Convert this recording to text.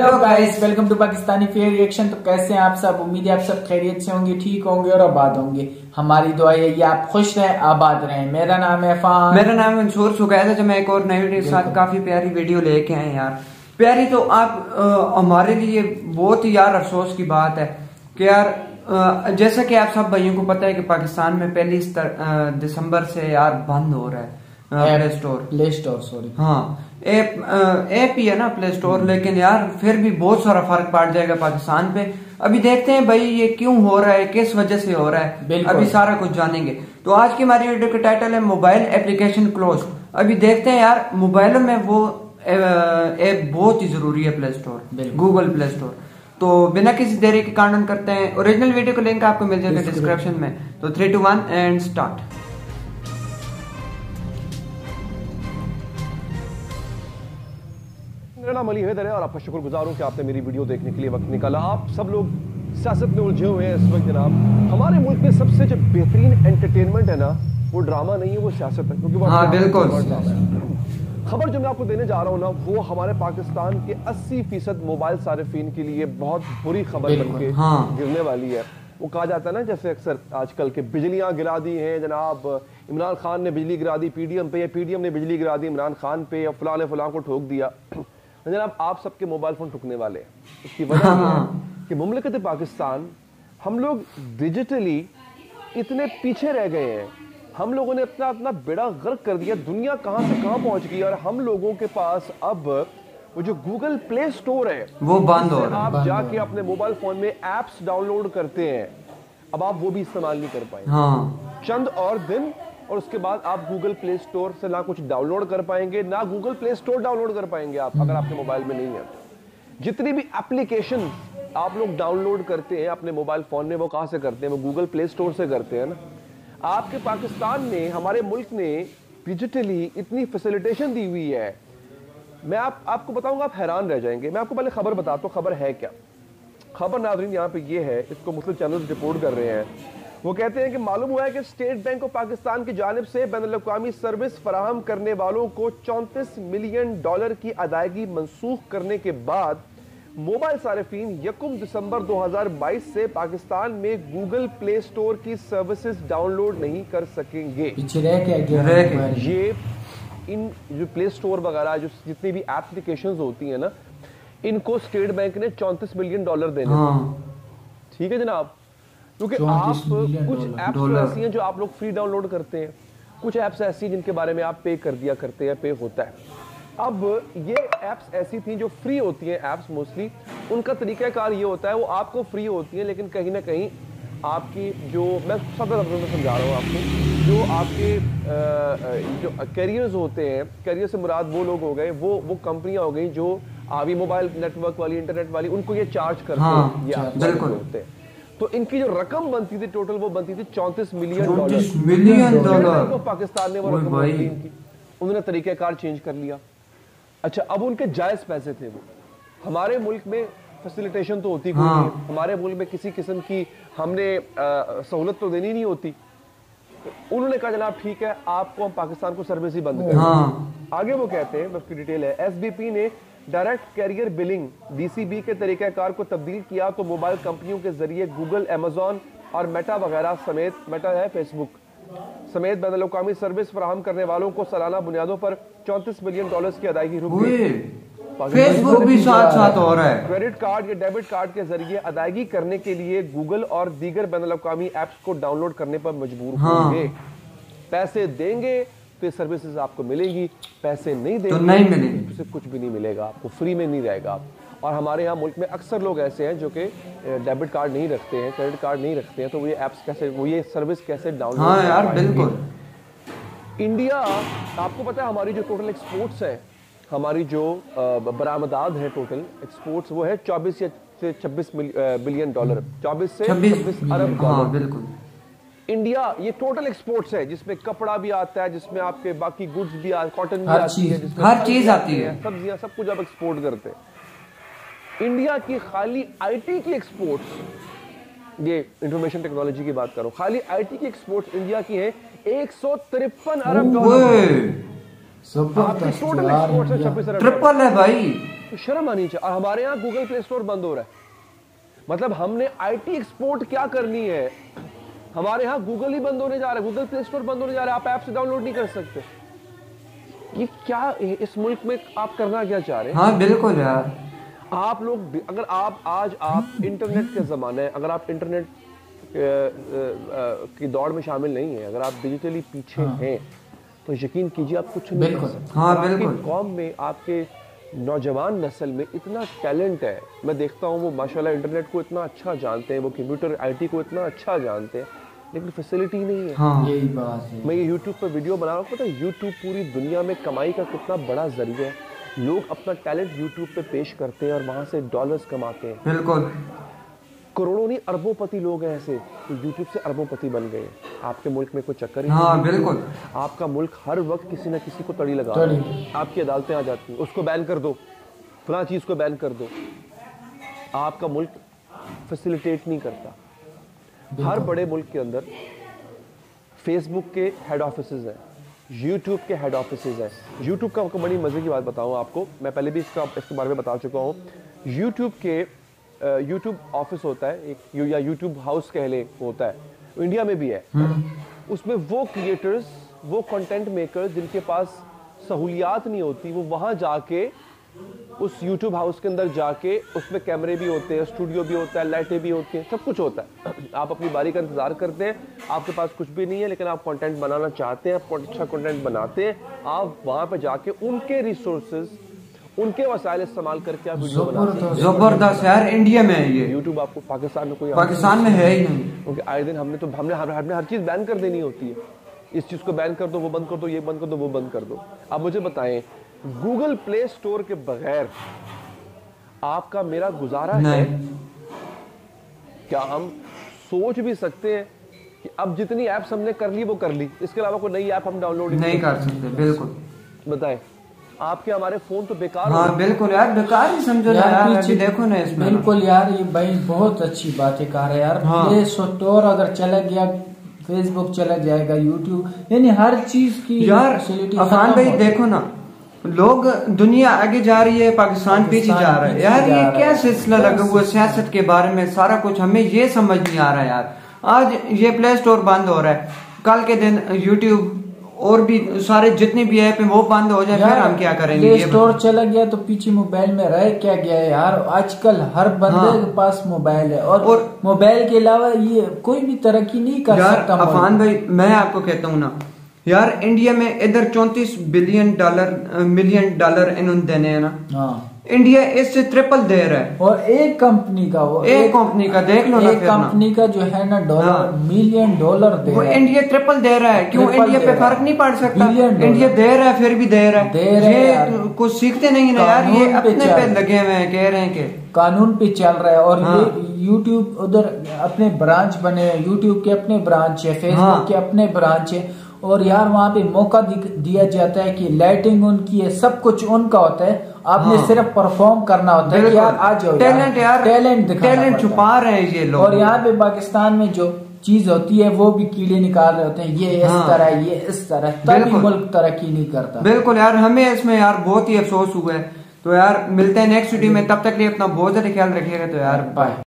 Hello guys, welcome to Pakistani fair reaction. तो कैसे हैं आप सब? उम्मीद है आप सब खैरियत से होंगे, ठीक होंगे और आबाद होंगे। हमारी दुआ है ये आप खुश रहें, आबाद रहें। मेरा नाम है फान। मेरा नाम है मंसूर। सुगैर जो मैं एक और नई वीडियो के साथ काफी प्यारी वीडियो लेके आए यार। प्यारी तो आप हमारे लिए बहुत ही यार अफसोस की बात है कि यार जैसा कि आप सब भाइयों को पता है कि पाकिस्तान में 1 दिसंबर से यार बंद हो रहा है प्ले स्टोर सॉरी। हाँ, ऐप ही है ना प्ले स्टोर, लेकिन यार फिर भी बहुत सारा फर्क पड़ जाएगा पाकिस्तान पे। अभी देखते हैं भाई ये क्यों हो रहा है, किस वजह से हो रहा है, अभी सारा कुछ जानेंगे। तो आज की हमारी वीडियो का टाइटल है मोबाइल एप्लीकेशन क्लोज। अभी देखते हैं यार मोबाइलों में वो ऐप बहुत ही जरूरी है play store, Google play store. तो बिना किसी देरी के कारण करते हैं। ओरिजिनल वीडियो का लिंक आपको मिल जाएगा डिस्क्रिप्शन में। तो 3, 2, 1 एंड स्टार्ट। मेरा नाम अली हैदर है और आपका शुक्रगुजार हूं कि आपने मेरी वीडियो देखने के लिए वक्त निकाला। आप सब लोग सियासत में उलझे हुए हैं इस वक्त जनाब। हमारे मुल्क में सबसे जो बेहतरीन एंटरटेनमेंट है ना, वो ड्रामा नहीं है, वो सियासत है। क्योंकि हाँ, बिल्कुल। खबर जो मैं आपको देने जा रहा हूँ ना, वो हमारे पाकिस्तान के 80% मोबाइल सारिफीन के लिए बहुत बुरी खबर बनके गिरने वाली है। वो कहा जाता है ना, जैसे अक्सर आजकल के बिजलियां गिरा दी हैं जनाब, इमरान खान ने बिजली गिरा दी पीडीएम पे, या पीडीएम ने बिजली गिरा दी इमरान खान पे, या फलां ने फलां को ठोक दिया। जनाब आप सबके मोबाइल फोन ठुकने वाले हैं। इसकी वजह यह है कि मुमलिकत पाकिस्तान, हम लोग डिजिटली इतने पीछे रह गए हैं। हम लोगों ने अपना बेड़ा गर्क कर दिया। दुनिया कहां से कहां पहुंच गई और हम लोगों के पास अब वो जो गूगल प्ले स्टोर है वो बंद हो रहा है। आप जाके अपने मोबाइल फोन में एप्स डाउनलोड करते हैं, अब आप वो भी इस्तेमाल नहीं कर पाएंगे। चंद और दिन और उसके बाद आप गूगल प्ले स्टोर से ना कुछ डाउनलोड कर पाएंगे, ना गूगल प्ले स्टोर डाउनलोड कर पाएंगे आप, अगर आपके मोबाइल में नहीं है। जितनी भी एप्लीकेशन आप लोग डाउनलोड करते हैं अपने मोबाइल फोन में, वो कहां से करते हैं? वो गूगल प्ले स्टोर से करते हैं ना। आपके पाकिस्तान ने, हमारे मुल्क ने डिजिटली इतनी फैसिलिटेशन दी हुई है। मैं आपको बताऊंगा, आप हैरान रह जाएंगे। मैं आपको पहले खबर बताता हूं, खबर है क्या। खबर नाज़रीन यहाँ पे ये है, इसको मुख्तलिफ चैनल रिपोर्ट कर रहे हैं। वो कहते हैं कि मालूम हुआ है कि स्टेट बैंक ऑफ पाकिस्तान की जानिब से बैनुल-अक़वामी सर्विस फराहम करने वालों को $34 मिलियन की अदायगी मनसूख करने के बाद मोबाइल सारिफीन 1 दिसंबर 2022 से पाकिस्तान में गूगल प्ले स्टोर की सर्विसेज डाउनलोड नहीं कर सकेंगे। ये इन जो प्ले स्टोर वगैरह जो जितनी भी एप्लीकेशंस होती हैं ना, इनको स्टेट बैंक ने $34 मिलियन देने। ठीक है जनाब, क्योंकि आप कुछ ऐप्स ऐसी हैं जो आप लोग फ्री डाउनलोड करते हैं, कुछ ऐप्स ऐसी हैं जिनके बारे में आप पे कर दिया करते हैं, पे होता है। अब ये ऐप्स ऐसी थी जो फ्री होती हैं, ऐप्स मोस्टली उनका तरीकाकार ये होता है, वो आपको फ्री होती हैं, लेकिन कहीं ना कहीं आपकी जो, मैं सब में समझा रहा हूँ आपको, जो आपके जो कैरियर्स होते हैं, कैरियर से मुराद वो लोग हो गए, वो कंपनियां हो गई जो आवी मोबाइल नेटवर्क वाली, इंटरनेट वाली, उनको ये चार्ज करते हैं, ये बिल्कुल होते हैं। तो इनकी जो रकम बनती थी टोटल, वो बनती थी $34 मिलियन। तो पाकिस्तान ने वो रकम बनती इनकी, उन्होंने तरीकेकार चेंज कर लिया। अच्छा, अब उनके जायज पैसे थे वो। हमारे मुल्क में फैसिलिटेशन तो होती कोई नहीं, हमारे मुल्क में किसी किस्म की हमने सहूलत तो देनी नहीं होती। उन्होंने कहा जनाब ठीक है, आपको हम पाकिस्तान को सर्विस ही बंद करें। आगे वो कहते हैं, उसकी डिटेल है, एसबीपी ने डायरेक्ट कैरियर बिलिंग डीसीबी के तरीक़ाकार को तब्दील किया तो मोबाइल कंपनियों के जरिए गूगल, अमेजॉन और मेटा वगैरह समेत, मेटा है फेसबुक समेत बैनुल-अक़वामी सर्विस फराहम करने वालों को सालाना बुनियादों पर $34 मिलियन की अदायगी रुक गई। फेसबुक भी साथ हो रहा है। क्रेडिट कार्ड या डेबिट कार्ड के जरिए अदायगी करने के लिए गूगल और दीगर बैनुल-अक़वामी ऐप्स को डाउनलोड करने पर मजबूर होंगे। पैसे देंगे तो सर्विसेज आपको मिलेगी, पैसे नहीं देंगे तो नहीं मिलेगी, तो कुछ भी नहीं मिलेगा आपको, फ्री में नहीं रहेगा आप। और हमारे यहाँ मुल्क में अक्सर लोग ऐसे हैं जो कि डेबिट कार्ड नहीं रखते हैं, क्रेडिट कार्ड नहीं रखते हैं, तो वो ये ऐप्स कैसे, वो ये सर्विस कैसे डाउनलोड? हाँ यार बिल्कुल। इंडिया, आपको पता है हमारी जो टोटल एक्सपोर्ट्स है, हमारी जो बरामदात है टोटल एक्सपोर्ट्स, वो है 24 से 26 बिलियन डॉलर, 24 से 26 अरब डॉलर। बिल्कुल। इंडिया ये टोटल एक्सपोर्ट्स है, जिसमें कपड़ा भी आता है, जिसमें आपके बाकी गुड्स भी आते, कॉटन भी आती है, हर चीज आती है, सब्जियां, सब कुछ आप एक्सपोर्ट करते हैं। इंडिया की खाली आईटी की एक्सपोर्ट्स, ये इंफॉर्मेशन टेक्नोलॉजी की बात करो, खाली आईटी की एक्सपोर्ट्स इंडिया की है 153 अरब डॉलर। टोटल एक्सपोर्ट्स है 26 अरब, ट्रिपल है भाई। तो शर्म आनी चाहिए। और हमारे यहाँ गूगल प्ले स्टोर बंद हो रहा है, मतलब हमने आईटी एक्सपोर्ट क्या करनी है, हमारे यहाँ गूगल ही बंद होने जा रहा है, गूगल प्ले स्टोर बंद होने जा रहा है, आप ऐप से डाउनलोड नहीं कर सकते। ये क्या इस मुल्क में आप करना क्या चाह रहे हैं? हाँ बिल्कुल यार, आप लोग अगर आप इंटरनेट के ज़माने, अगर आप इंटरनेट की दौड़ में शामिल नहीं है, अगर आप डिजिटली पीछे हैं तो यकीन कीजिए आप कुछ नहीं कर सकते। हाँ बिल्कुल। आपकी कौम में, आपके नौजवान नस्ल में इतना टैलेंट है, मैं देखता हूँ वो माशाल्लाह इंटरनेट को इतना अच्छा जानते हैं, वो कंप्यूटर आईटी को इतना अच्छा जानते हैं, लेकिन फैसिलिटी नहीं है। हाँ यही बात है। मैं ये यूट्यूब पर वीडियो बना रहा हूँ, पता है यूट्यूब पूरी दुनिया में कमाई का कितना बड़ा जरिया है। लोग अपना टैलेंट यूट्यूब पे पेश करते हैं और वहां से डॉलर्स कमाते हैं। बिल्कुल, करोड़ों नहीं अरबोंपति लोग हैं ऐसे तो यूट्यूब से अरबोंपति बन गए। आपके मुल्क में कोई चक्कर ही नहीं। हाँ बिल्कुल। आपका मुल्क हर वक्त किसी न किसी को तड़ी लगा रहा है। आपकी अदालतें आ जाती हैं, उसको बैन कर दो, फलां चीज को बैन कर दो। आपका मुल्क फैसिलिटेट नहीं करता। हर बड़े मुल्क के अंदर फेसबुक के हेड ऑफिसेज हैं, यूट्यूब के हेड ऑफिसेज हैं। यूट्यूब का आपको बड़ी मजे की बात बताऊं आपको, मैं पहले भी इसके बारे में बता चुका हूं। यूट्यूब के यूट्यूब ऑफिस होता है एक, या यूट्यूब हाउस कह ले, होता है, इंडिया में भी है। उसमें वो क्रिएटर्स, वो कंटेंट मेकर्स जिनके पास सहूलियात नहीं होती, वो वहां जाके उस यूट्यूब हाउस के अंदर जाके, उसमें कैमरे भी होते हैं, स्टूडियो भी होता है, लाइटें भी होती हैं, सब कुछ होता है। आप अपनी बारी का इंतजार करते हैं, आपके पास कुछ भी नहीं है लेकिन आप कंटेंट बनाना चाहते हैं, आप अच्छा कंटेंट बनाते हैं, आप वहां पे जाके उनके रिसोर्सेज, उनके वसाइल इस्तेमाल करके आप वीडियो बनाते हैं। जबरदस्त यार, इंडिया में है ये। यूट्यूब आपको पाकिस्तान में कोई, पाकिस्तान में है ही नहीं, क्योंकि आए दिन हमने हर चीज बैन कर देनी होती है। इस चीज को बैन कर दो, वो बंद कर दो, ये बंद कर दो, वो बंद कर दो। आप मुझे बताएं, गूगल प्ले स्टोर के बगैर आपका मेरा गुजारा है? क्या हम सोच भी सकते हैं कि अब जितनी ऐप्स हमने कर ली वो कर ली, इसके अलावा कोई नई ऐप हम डाउनलोड नहीं कर सकते? बिल्कुल। बताएं, आपके हमारे फोन तो बेकार। हाँ बिल्कुल यार, बेकार ही समझो यार। अभी देखो ना इसमें। बिल्कुल यार, ये भाई बहुत अच्छी बातें कह रहे हैं यार। हाँ। प्ले स्टोर अगर चला गया, फेसबुक चला जाएगा, यूट्यूब, यानी हर चीज की यार अफान भाई देखो ना, लोग, दुनिया आगे जा रही है, पाकिस्तान पीछे जा रहा है यार। ये क्या सिलसिला लगा हुआ सियासत के बारे में, सारा कुछ हमें ये समझ नहीं आ रहा यार। आज ये प्ले स्टोर बंद हो रहा है, कल के दिन यूट्यूब और भी सारे जितने भी ऐप हैं वो बंद हो जाए, फिर हम क्या करेंगे? प्ले स्टोर चला गया तो पीछे मोबाइल में रह क्या गया है यार। आजकल हर बंदे के पास मोबाइल है और मोबाइल के अलावा ये कोई भी तरक्की नहीं कर सकता। अफान भाई मैं आपको कहता हूँ ना यार, इंडिया में इधर 34 मिलियन डॉलर इन्होंने देने हैं ना। हाँ। इंडिया इससे ट्रिपल दे रहा है। और एक कंपनी का, वो एक कंपनी का देख लो ना, एक कंपनी का जो है ना डॉलर, मिलियन डॉलर दे रहा है। इंडिया ट्रिपल दे रहा है। क्यों? इंडिया पे फर्क नहीं पड़ सकता। इंडिया दे रहा है फिर भी दे रहा है। ये कुछ सीखते नहीं ना यार, ये अपने पे लगे हुए हैं, कह रहे हैं कि कानून पे चल रहा है। और ये यूट्यूब उधर अपने ब्रांच बने हैं, यूट्यूब के अपने ब्रांच है, फेसबुक के अपने ब्रांच है। और यार वहाँ पे मौका दिया जाता है कि लाइटिंग उनकी है, सब कुछ उनका होता है, आपने सिर्फ परफॉर्म करना होता है कि यार आ जाओ, टैलेंट छुपा रहे हैं ये लोग। और यहाँ पे पाकिस्तान में जो चीज होती है वो भी कीड़े निकाल रहे होते हैं, ये इस तरह, ये इस तरह, तभी मुल्क तरक्की नहीं करता। बिल्कुल यार, हमें इसमें यार बहुत ही अफसोस हुआ है। तो यार मिलते हैं नेक्स्ट वीडियो में, तब तक लिए अपना बहुत ज्यादा ख्याल रखिएगा। तो यार बाय।